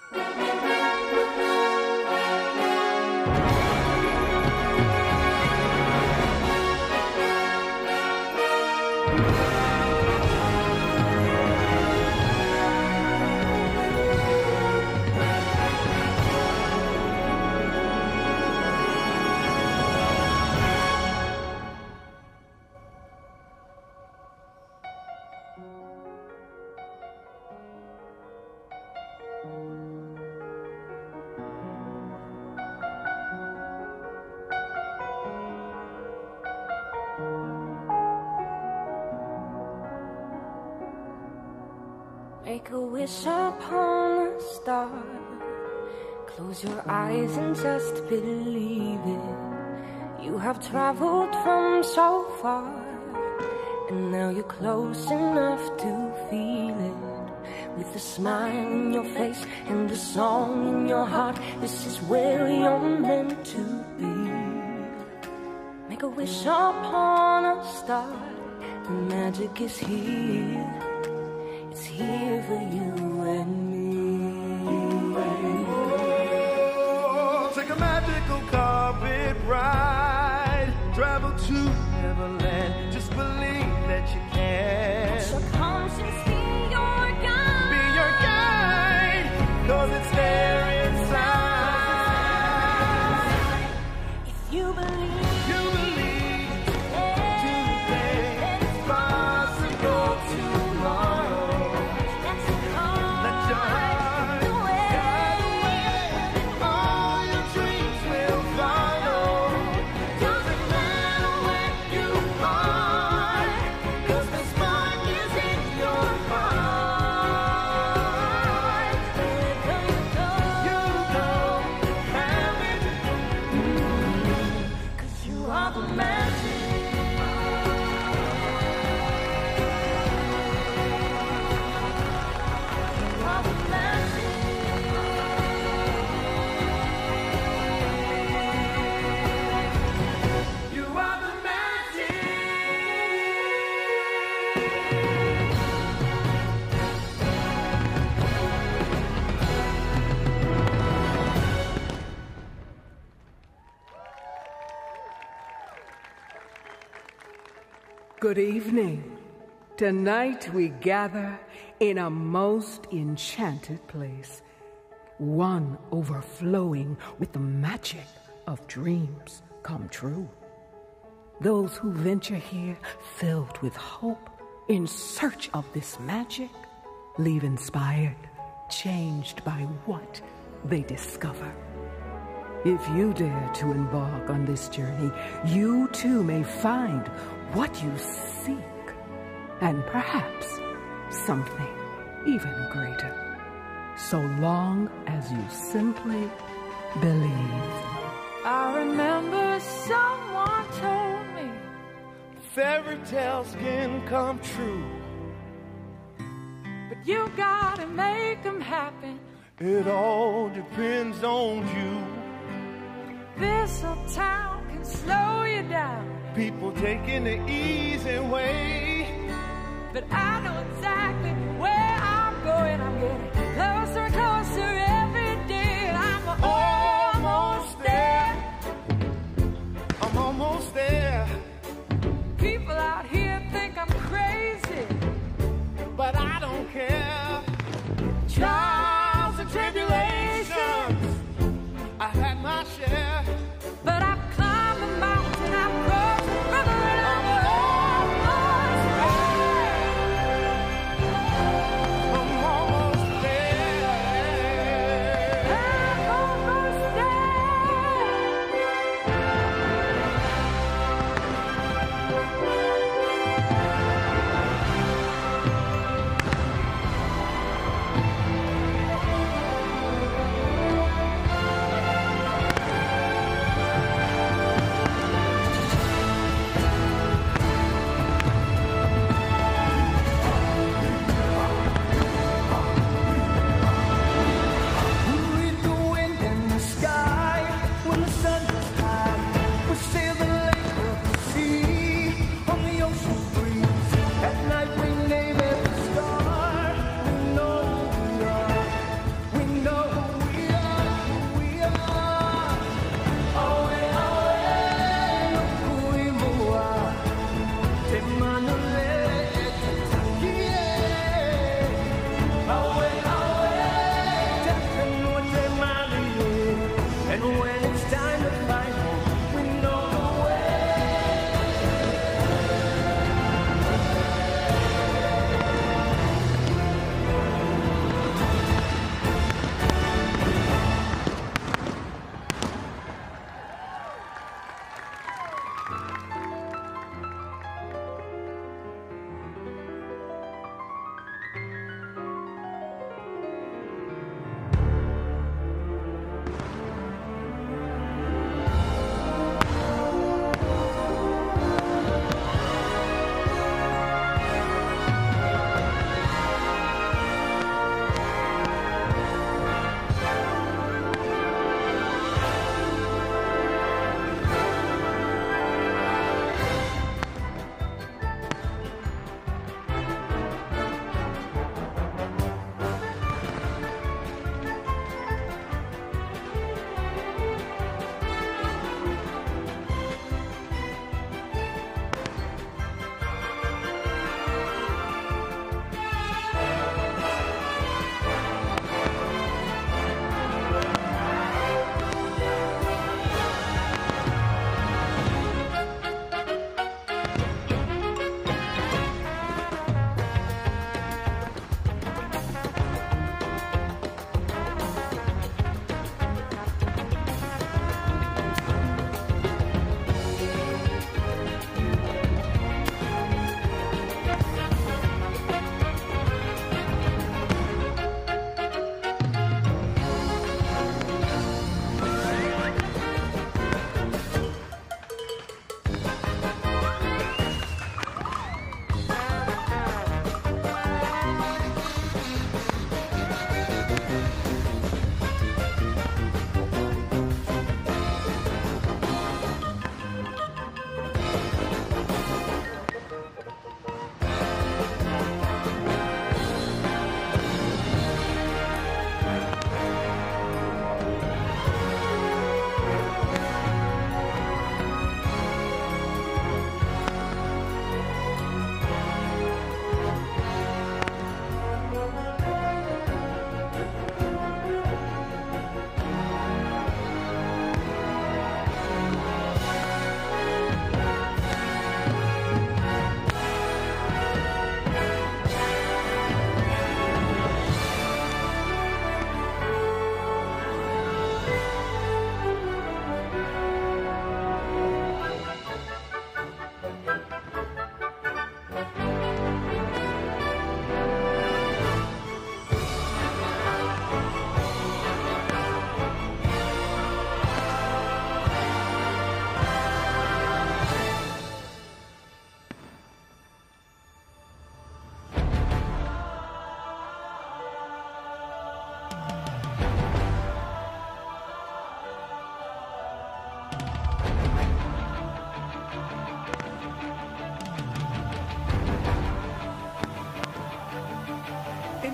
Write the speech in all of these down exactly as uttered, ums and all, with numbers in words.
Make a wish upon a star. Close your eyes and just believe it. You have traveled from so far, and now you're close enough to feel it. With a smile in your face and a song in your heart, this is where you're meant to be. Make a wish upon a star. The magic is here. It's here for you and me. Oh, take a magical carpet ride. Travel to Neverland. Just believe that you can. Let your conscience be your guide. Be your guide. Cause it's there inside. If you believe. You believe. Today is possible tomorrow. Good evening. Tonight we gather in a most enchanted place, one overflowing with the magic of dreams come true. Those who venture here filled with hope, in search of this magic, leave inspired, changed by what they discover. If you dare to embark on this journey, you too may find what you seek, and perhaps something even greater, so long as you simply believe. I remember someone told me fairy tales can come true, but you gotta make them happen. It all depends on you. This old town can slow you down. People taking the easy way, but I know exactly where I'm going. I'm getting closer and closer every day, and I'm almost there. I'm almost there. People out here think I'm crazy, but I don't care. Trials and tribulations, I had my share, but I've climbed the mountain, I've crossed the river, and I'm almost there.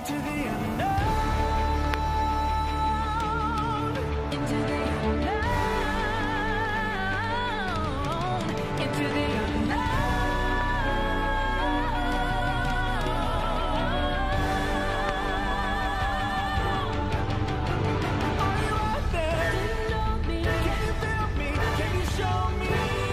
into the unknown, into the unknown, into the unknown. Are you out there? Do you know me? Can you feel me? Can you show me?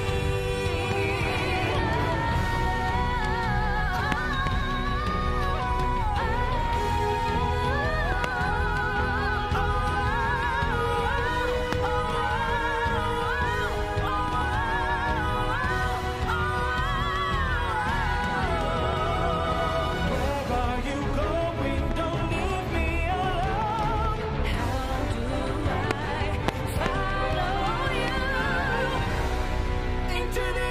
Where are you going? Don't leave me alone. How do I follow you? Into the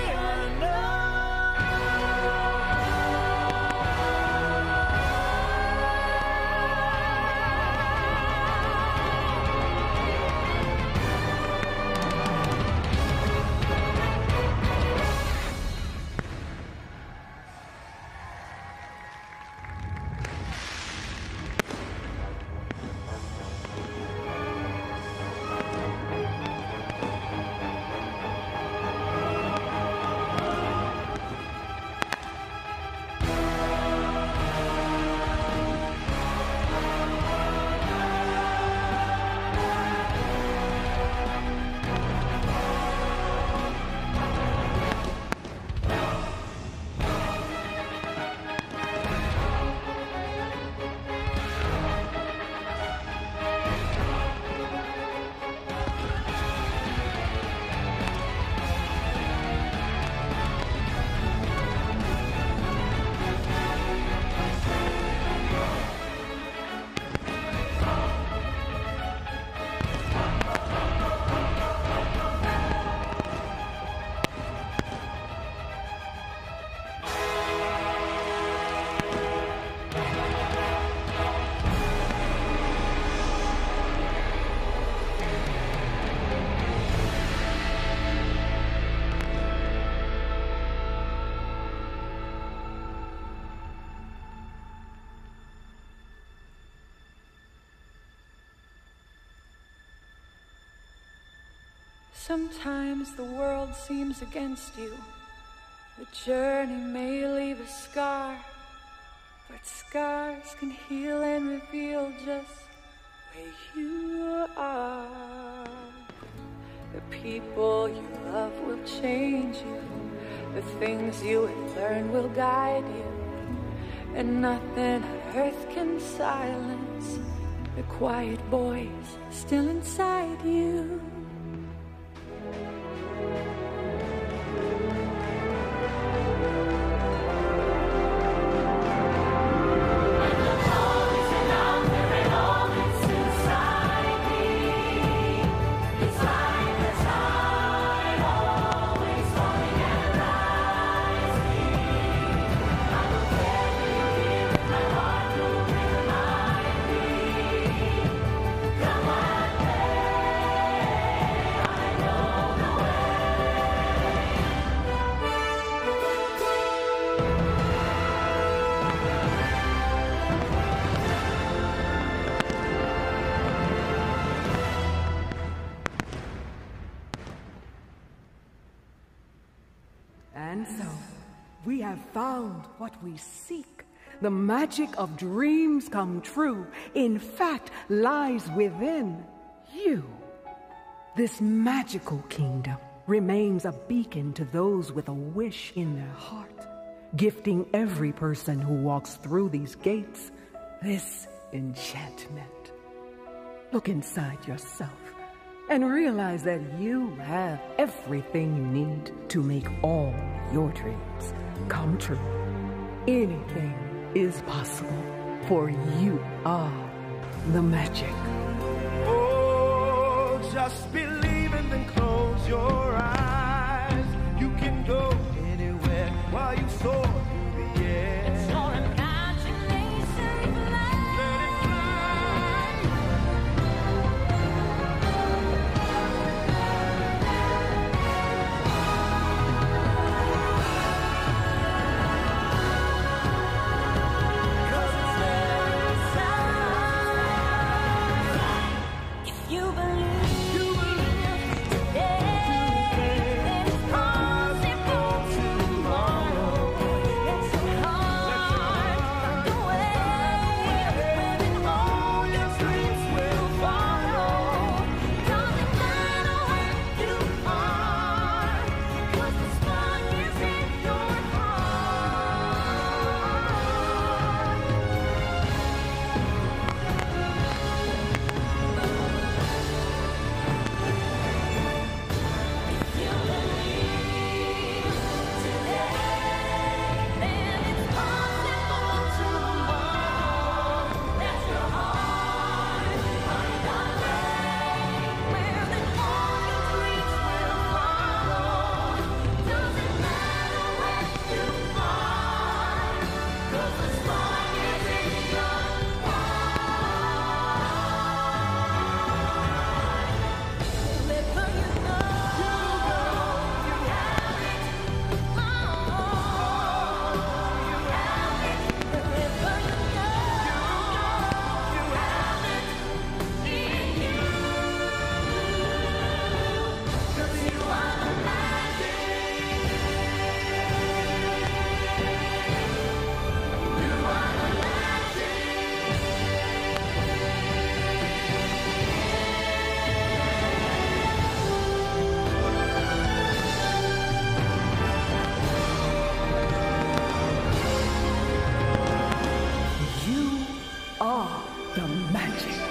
Sometimes the world seems against you. The journey may leave a scar, but scars can heal and reveal just where you are. The people you love will change you. The things you have learned will guide you. And nothing on earth can silence the quiet voice still inside you. And so, we have found what we seek. The magic of dreams come true, in fact, lies within you. This magical kingdom remains a beacon to those with a wish in their heart, gifting every person who walks through these gates this enchantment. Look inside yourself and realize that you have everything you need to make all your dreams come true. Anything is possible, for you are the magic. Oh, just believe and then close your eyes. You can go anywhere while you soar through the air. It's your imagination fly. Let it fly. Cause it's very magic.